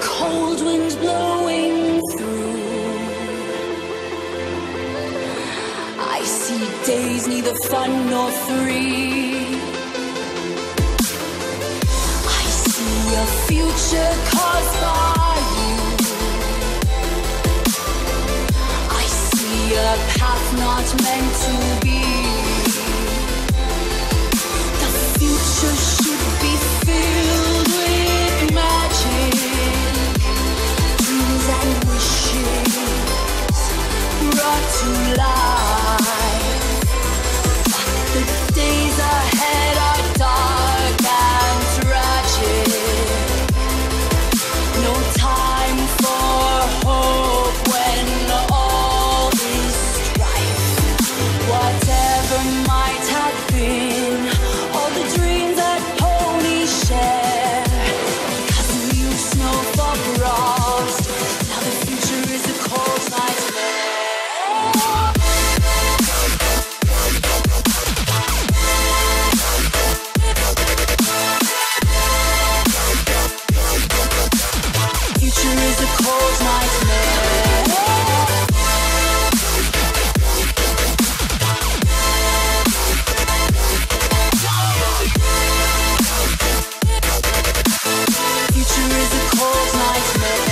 cold winds blowing through. I see days neither fun nor free. I see a future caused by you. I see a path not meant to be. The future should be filled with magic, dreams and wishes brought to life. But the days ahead are dark and tragic. No time for hope when all is strife. Whatever might have been, all the dreams that ponies share, because you snow for frost. Now the future is a cold nightmare. Future is a cold nightmare. Future is a cold nightmare.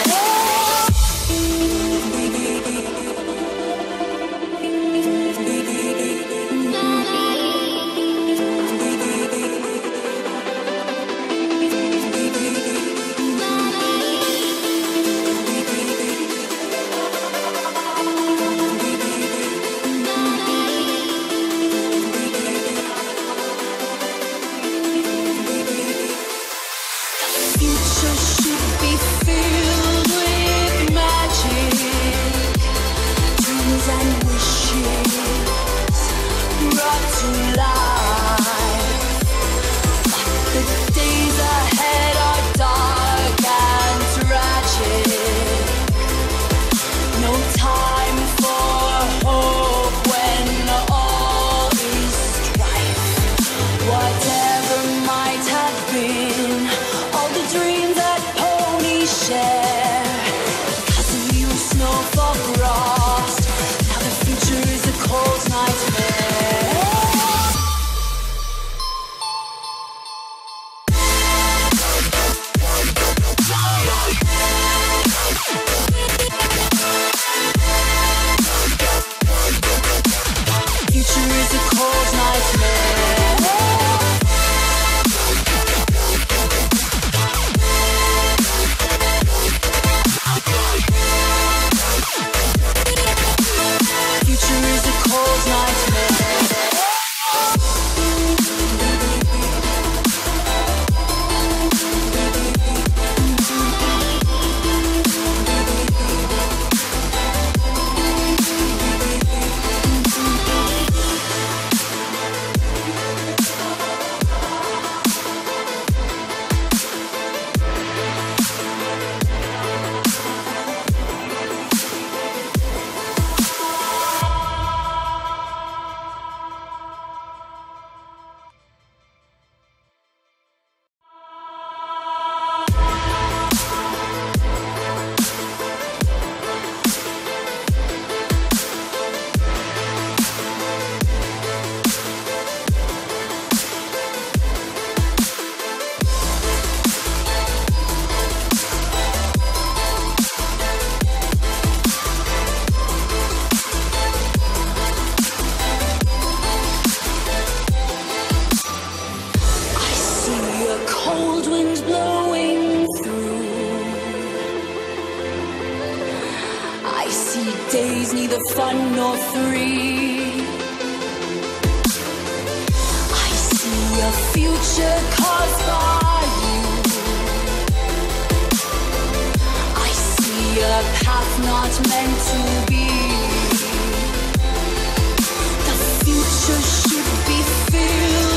Future should be filled with magic, dreams and wishes brought to life. But the days ahead are dark and tragic. No time for hope when all is strife. Whatever might have been, all the dreams that ponies share, because of you snow for frost. Now the future is a cold nightmare. Future is a cold nightmare. Future is a cold nightmare. Cold winds blowing through. I see days neither fun nor free. I see a future caused by you. I see a path not meant to be. The future should be filled